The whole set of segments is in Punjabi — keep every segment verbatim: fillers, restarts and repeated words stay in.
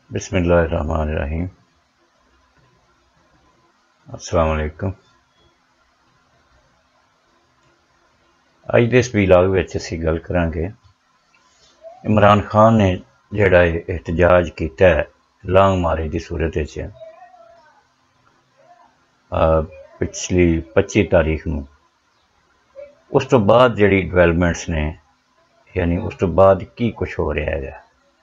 بسم اللہ الرحمن الرحیم۔ السلام علیکم۔ اج دے اس ویلاگ وچ اسی گل کرانگے عمران خان نے جڑا احتجاج کیتا ہے لانگ مارے دی صورت وچ پچھلی پچی تاریخ نو، اس تو بعد جڑی ڈیولپمنٹس نے، یعنی اس تو بعد کی کچھ ہو رہا ہے۔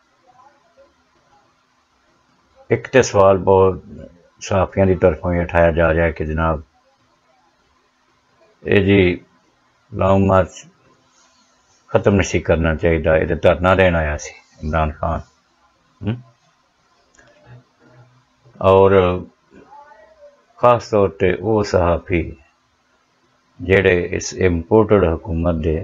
ایک تو سوال بہت صحافیاں دی طرفوں یہ اٹھایا جا رہا ہے کہ جناب یہ جی لانگ مارچ ختم نہیں کرنا چاہیے، یہ دھرنا دین آیا سی عمران خان، اور خاص طور پہ وہ صحافی جڑے اس امپورٹڈ حکومت دے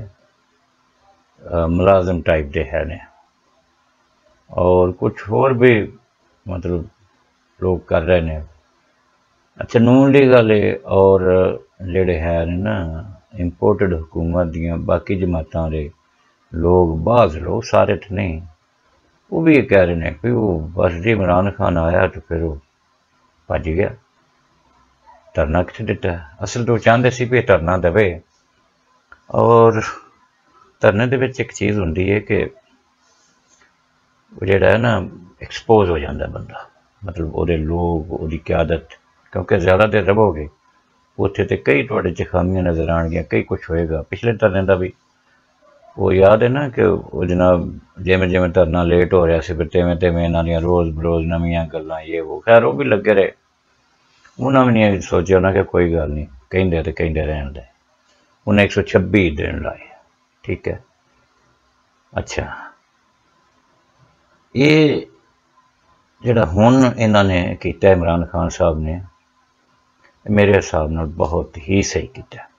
ملازم ٹائپ دے ہے نے، اور کچھ اور بھی مطلب لوگ کر رہے ہیں۔ اچھا نون لیگ والے اور جڑے ہے نا امپورٹڈ حکومت دیاں باقی جماعتاں دے لوگ، بعض لوگ سارے تو نہیں، وہ بھی یہ کہہ رہے ہیں کہ وہ بس جی عمران خان آیا تو پھر وہ بھج گیا، دھرنا کتنے دیتا ہے۔ اصل تو چاہتے سی بھی دھرنا دے، اور دھرنے دے وچ ایک چیز ہوندی ہے کہ وہ جڑا ہے نا ایکسپوز ہو جاتا بندہ، مطلب وہ لوگ وہ قیادت، کیونکہ زیادہ دیر رہو گے اتنے تو کئی تھوڑے چخامیاں نظر آن گیا، کئی کچھ ہوئے گا۔ پچھلے دھرنے کا بھی وہ یاد ہے نا کہ وہ جناب جیویں جیویں دھرنا لیٹ ہو رہا سی پھر تیویں تیویں انہاں دیاں روز بروز نویاں گلاں یہ وہ، خیر وہ بھی لگے رہے، انہاں بھی نہیں سوچیا انہاں کہ کوئی گل نہیں، کہندے تے کہندے رہن دے، انہیں ایک سو چھبی دن لائے، ٹھیک ہے۔ اچھا یہ جڑا ہن انہاں نے کیتا ہے عمران خان صاحب نے، میرے حساب نال بہت ہی صحیح کیتا ہے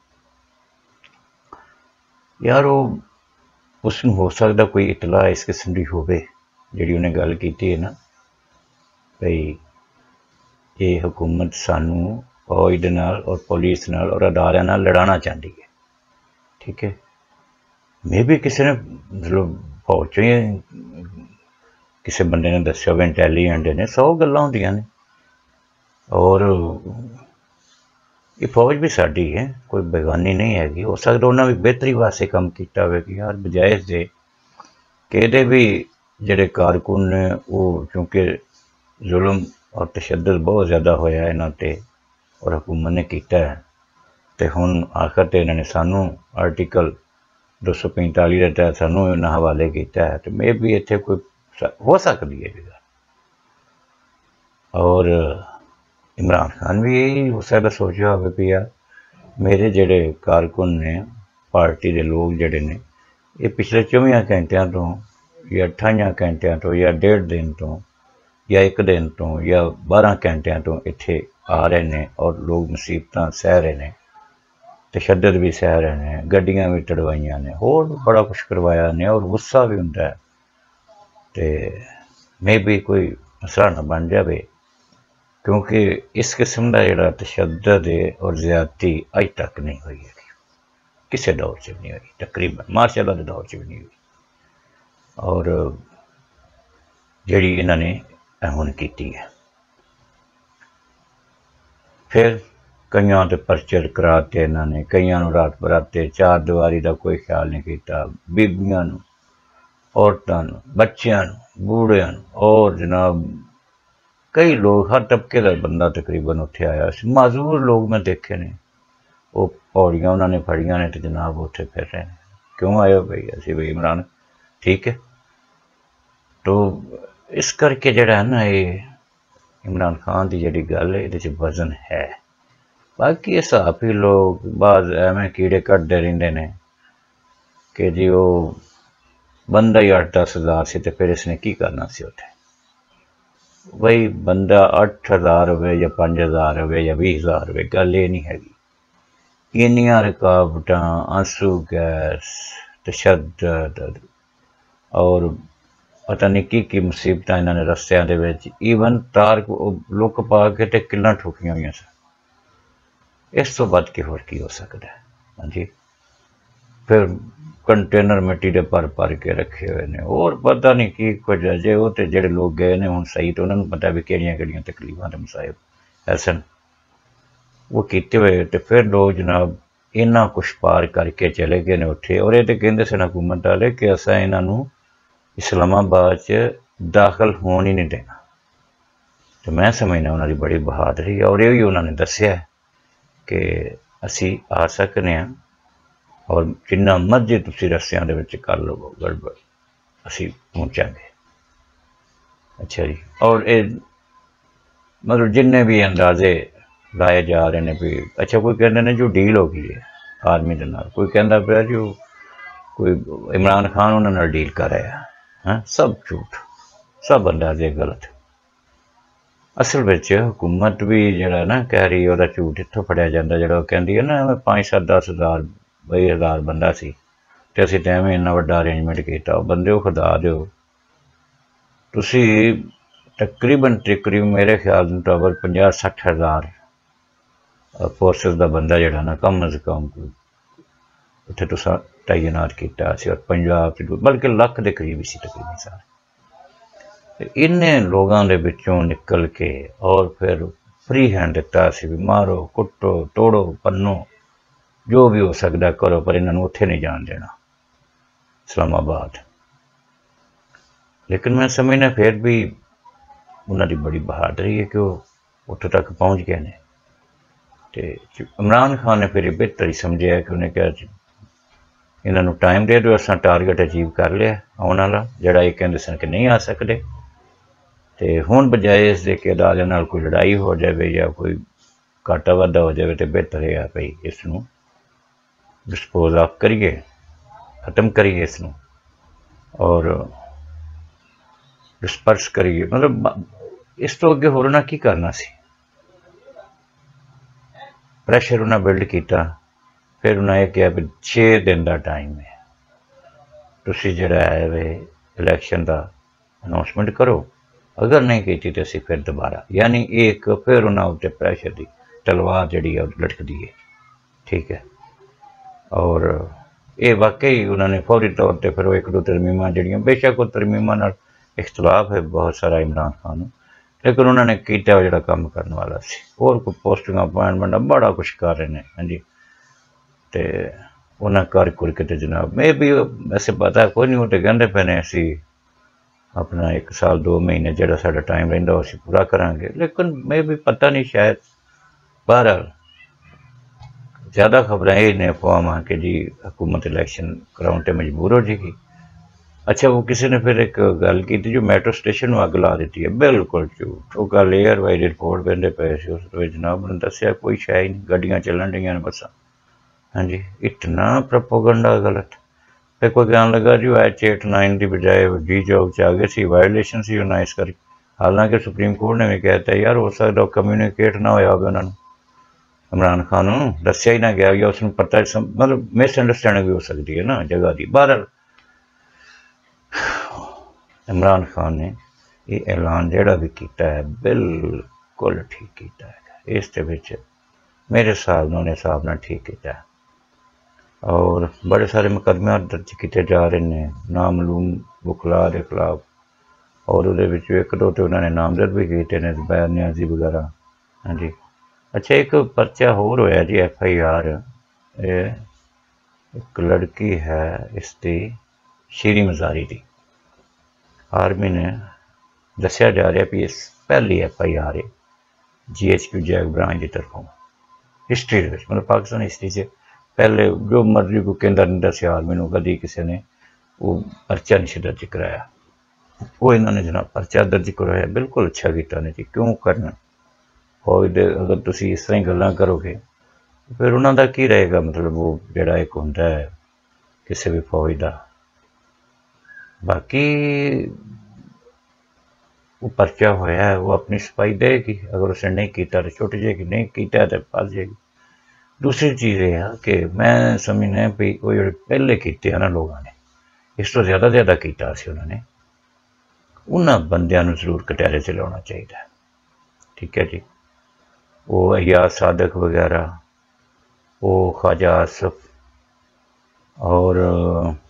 یار۔ وہ اس ہو سکتا کوئی اطلاع اس قسم کی ہوئے جڑی انہیں گل کیتی ہے نا بھئی یہ حکومت سانو فوج دے نال اور پولیس نال اور ادارے نال لڑانا چاہتی ہے، ٹھیک ہے۔ میں بھی کسی نے مطلب فوج چوں کسی بندے نے دسیا ہوئے انٹیلیجنٹ نے سو گلاں ہوندیاں نے، اور یہ فوج بھی ساڈی ہے، کوئی بیگانی نہیں ہے گی۔ ہو سکتا انہوں نے بھی بہتری واسطے کام کیتا ہوئے کہ یار بجائے دے کہ یہ بھی جڑے کارکن نے وہ چونکہ ظلم اور تشدد بہت زیادہ ہویا ہے انہاں تے اور حکومت نے کیتا ہے، تے ہن آخر تے انہوں نے سانو آرٹیکل دو سو پینتالی کے تحت سانو انہاں حوالے کیتا ہے، تو میں بھی اتنے کوئی ہو سکتی ہے جگہ۔ اور عمران خان بھی یہی ہو سکتا سوچا ہوئے کہ یار میرے جڑے کارکن نے پارٹی دے لوگ جڑے نے یہ پچھلے چوبیاں گھنٹیاں تو یا اٹھائیاں گھنٹیاں تو یا ڈیڑھ دن تو یا ایک دن تو یا بارہ گھنٹیاں تو اتنے آ رہے ہیں اور لوگ مصیبتاں سہ رہے ہیں، تشدد بھی سہ رہے ہیں، گڈیاں بھی ٹڑوائیاں نے، اور بڑا کچھ کروایا نے، اور غصہ بھی ہوتا ہے تے میں بھی کوئی مسئلہ نہ بن جائے، کیونکہ اس قسم کا جڑا تشدد ہے اور زیادتی اج تک نہیں ہوئی ہے، کسی دور سے بھی نہیں ہوئی، تقریباً مارچ کے دور سے بھی نہیں ہوئی، اور جڑی انہوں نے ہن کیتی ہے۔ پھر کئیاں تے پرچے کراتے انہوں نے، کئیاں نو رات براتے چار دیواری دا کوئی خیال نہیں کیتا، بیبیاں نو، عورتاں نو، بچیاں نو، بوڑھیاں نو، اور جناب کئی لوگ ہر طبقے کا بندہ تقریباً اتنے آیا سی۔ معذور لوگ میں دیکھے نے، وہ پوڑیاں انہوں نے پھڑیاں نے تو جناب اتنے پھر رہے ہیں، کیوں آئے ہو بھائی اسی بھائی عمران، ٹھیک ہے۔ تو اس کر کے جڑا ہے نا یہ عمران خان کی جڑی گل ہے یہ وزن ہے۔ باقی یہ صحافی لوگ بعض ایویں کیڑے کٹتے رہتے ہیں کہ جی وہ بندہ ہی اٹھ دس ہزار سے تو پھر اس نے کی کرنا سی اتنے، بھائی بندہ اٹھ ہزار ہوئے یا پانچ ہزار ہوئے یا بھی ہزار ہوئے، گل یہ نہیں ہے انیاں رکاوٹاں، آنسو گیس، تشدد اور پتہ نہیں کی کی مصیبتاں انہوں نے رستیاں دے وچ، ایون تار کو لک پا کے تے کلاں ٹھوکیاں ہوئی سن، اس تو بد کے ہور کی ہو سکتا ہے؟ ہاں جی۔ پھر کنٹینر مٹی دے پر پر کے رکھے ہوئے نے، اور پتہ نہیں کی کچھ اجے وہ تے جڑے لوگ گئے نے ہن صحیح تو انہوں نے پتہ بھی کہڑیاں کہڑیاں تکلیفاں تے مصائب ایسن وہ کیتے ہوئے، تے پھر لوگ جناب انہاں کچھ پار کر کے چلے گئے نے اٹھے، اور یہ تے کہندے سن حکومت والے کہ اساں انہاں نوں اسلام آباد چ داخل ہون ہی نہیں دینا۔ تو میں سمجھنا انہوں نے بڑی بہادری ہے، اور یہ انہوں نے دسیا ہے کہ اسی آ سکنے ہیں، اور جنہ مرضی تسی رستیاں دے وچ کر لو گڑبڑ اسی پہنچاں گے۔ اچھا جی، اور اے مطلب جن بھی اندازے لائے جا رہے ہیں بھی، اچھا کوئی کہندے نے جو ڈیل ہو گئی ہے آرمی دے نال، کوئی کہندا پیا جو کوئی عمران خان انہوں نے ڈیل کر رہا ہے، ہاں سب جھوٹ، سب اندازے غلط۔ اصل وچ حکومت بھی جڑا نا کہہ رہی ہے جھوٹ اتوں پڑیا جاتا، جڑا کہندی ہے نا پانچ سات دس ہزار بئی ہزار بندہ سی تے اسی تے ایویں اننا وڈا ارینجمنٹ کیتا، بندے خدا دیو تسی تقریباً تقریباً میرے خیال مطابق پنجاہ سٹھ ہزار فورسز دا بندہ جڑا نا کم از کم کوئی اتنے تساں تعینات کیتا سی، اور پنجاب بلکہ لاکھ دے قریب سی تقریباً سارے انہیں لوگاں دے بچوں نکل کے، اور پھر فری ہینڈ دیتا سی بھی مارو کٹو توڑو پنو جو بھی ہو سکتا کرو، پر انہوں نے اتنے نہیں جان دینا اسلام آباد۔ لیکن میں سمجھنا پھر بھی انہوں نے بڑی بہادری ہے کہ وہ اتنے تک پہنچ گئے ہیں۔ تو عمران خان نے پھر یہ بہتر ہی سمجھا کہ انہیں کہا جی انہوں نے ٹائم دے دو، اساں ٹارگیٹ اچیو کر لیا آنے والا، جڑا یہ کہندے سن کہ نہیں آ سکتے، تو ہن بجائے اس دے کہ عدالت نال کوئی لڑائی ہو جائے یا کوئی گھاٹا واਧਾ ہو جائے، تو بہتر ہے بھائی اس نوں ڈسپوز آف کریے، ختم کریے اس نوں، اور ڈسپرس کریے۔ مطلب اس تو اگے ہور انہاں کی کرنا سی، پریشر انہاں بلڈ کیتا، پھر انہاں یہ کہا بھی چھ دن دا ٹائم ہے، تسی جڑا ہے وہ الیکشن دا اناؤنسمنٹ کرو، اگر نہیں کیتی تو اسی پھر دوبارہ، یعنی ایک پھر انہاں اتنے پریشر دی تلوار جڑی ہے لٹک دی ہے، ٹھیک ہے۔ اور یہ واقعی انہوں نے فوری طور پہ پھر وہ ایک دو ترمیماں جڑیاں، بے شک وہ ترمیماں نال اختلاف ہے بہت سارا عمران خان، لیکن انہوں نے کیتا جڑا کام کرنے والا سی، اور کوئی پوسٹنگ اپوائنٹمنٹ بڑا کچھ کر رہے ہیں، ہاں جی، تے انہاں کر کر کے تے جناب میں بھی ویسے پتا کوئی نہیں، وہ تو کہندے پے نے اسی اپنا ایک سال دو مہینے جڑا ساڈا ٹائم رہندا اسی پورا کران گے، لیکن میں بھی پتہ نہیں شاید بہرحال زیادہ خبریں یہ نے افواہ کہ جی حکومت الیکشن کراؤن تے مجبور ہو جائے گی۔ اچھا وہ کسی نے پھر ایک گل کی تھی جو میٹرو اسٹیشن اگ لا دیتی ہے، بالکل جھوٹ، وہ گل ایئر وائی رپورٹ پہنتے پے سی، اس جناب نے دسیا کوئی شے ہی نہیں، گڈیاں چلن ڈیاں نے بساں، ہاں جی، اتنا پروپیگنڈا غلط۔ پھر کوئی کہنے لگا جی ایچ ایٹ نائن کی بجائے جی جاب چ آ گئے سی، وائلیشن سی انہیں اس کر، حالانکہ سپریم کورٹ نے بھی کہتا ہے یار ہو سکتا کمیونیکیٹ نہ ہویا ہوگا، انہوں نے عمران خان دسیا ہی نہ گیا، یا اس نے پتہ مطلب مس انڈرسٹینڈنگ بھی ہو سکتی ہے نا جگہ دی۔ بہرحال عمران خان نے یہ اعلان جڑا بھی کیتا ہے بالکل ٹھیک کیتا ہے، اس دے وچ میرے حساب نال حساب نال ٹھیک کیتا ہے، اور بڑے سارے مقدمے درج کیتے جا رہے ہیں نامعلوم وکلا کے خلاف، اور وہ ایک دو تو انہوں نے نامزد بھی کیتے ہیں زبیر نیازی وغیرہ، ہاں جی۔ اچھا ایک پرچہ ہور ہویا جی ایف آئی آر، ایک لڑکی ہے اس دی شیریں مزاری دی، آرمی نے دسیا جا رہا بھی اس پہلی ایف آئی آر ہے G H Q JAG branch کی طرفوں ہسٹری دے وچ، مطلب پاکستان ہسٹری سے پہلے جو مرضی کو کہندا نہیں دسیا آرمی نو کدی کسی نے وہ پرچہ نہیں درج کرایا، وہ انہوں نے جناب پرچہ درج کرایا، بالکل اچھا کیتا نے جی، کیوں کرنا فوج دے اگر تسی اس طرح گلاں کرو گے پھر انہوں دا کی رہے گا، مطلب وہ جڑا ایک ہوندا ہے کسی بھی فوج دا۔ باقی وہ پرچہ ہویا ہے وہ اپنی صفائی دے گی، اگر اسے نہیں کیتا تو چھٹ جائے گی، نہیں کیتا تو پھس جائے گی۔ دوسری چیز یہ ہے کہ میں سمجھنا بھی وہ جڑے پہلے کیتے ہیں نا لوگوں نے اس تو زیادہ زیادہ کیتا سی، انہوں نے انہاں بندیاں نو ضرور کٹہرے سے لانا چاہیے، ٹھیک ہے جی۔ وہ حیات صادق وغیرہ، وہ خواجہ آصف، اور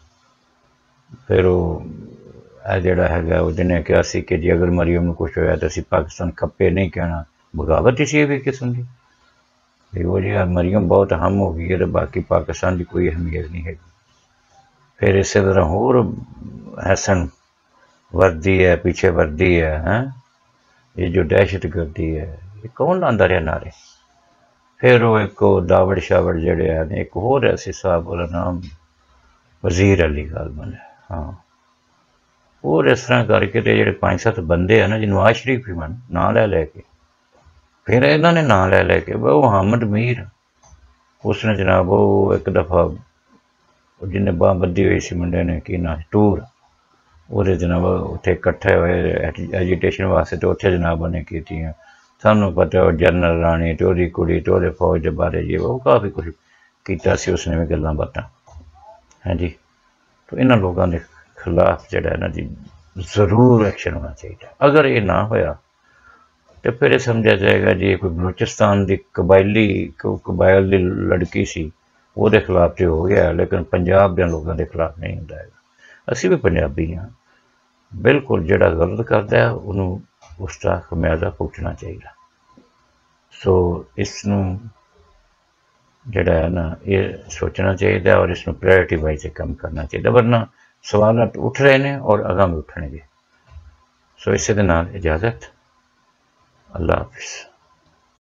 پھر وہ جڑا ہے وہ جنہیں کہا سی کہ جی اگر مریم کو کچھ ہوا تو اسی پاکستان کھپے نہیں کہنا، بغاوت اسی بھی قسم کی وہ جی مریم بہت اہم ہو گئی ہے تو باقی پاکستان کی کوئی اہمیت نہیں ہے۔ پھر اسی طرح اور حسن وردی ہے، پیچھے وردی ہے، ہاں یہ جو دہشت گردی ہے یہ کون لاندہ رہا نعرے؟ پھر وہ ایک داوڑ شاوڑ جڑے ہیں، ایک اور ایسی صاحب والا نام وزیر علی غالباً ہے، ہاں اور اس طرح کر کے جڑے پانچ سات بندے ہیں نا جی نواز شریف ہی من نام لے لے کے پھر انہوں نے نام لے لے کے وہ حامد میر اس نے جناب وہ ایک دفعہ جن باں بدی ہوئی سی منڈے نے کی نا ٹور وہ جناب اتنے کٹھے ہوئے ایجیٹیشن واسطے تو اتنے جناب نے کی تھی سانوں پتہ وہ جنرل رانی ٹوری کڑی ٹورے فوج کے بارے جی وہ کافی کچھ کیتا سی اس نے بھی گلاں باتاں ہاں جی۔ تو انہاں لوگوں کے خلاف جڑا ہے نا جی ضرور ایکشن ہونا چاہیے۔ اگر یہ نہ ہویا تو پھر یہ سمجھا جائے گا جی کوئی بلوچستان دی قبائلی قبائل دی لڑکی سی وہ دے خلاف تو ہو گیا لیکن پنجاب دے لوگوں دے خلاف نہیں ہوتا ہے۔ اسی بھی پنجابی ہیں، بالکل جڑا غلط کرتا ہے انہوں اس کا خمیازہ پہنچنا چاہیے۔ سو اس نو جڑا ہے نا یہ سوچنا چاہیے اور اس میں پرائرٹی وائز سے کم کرنا چاہیے، ورنہ سوالات اٹھ رہے ہیں اور اگاں بھی اٹھنے گے۔ سو اسے دے نال اجازت، اللہ حافظ۔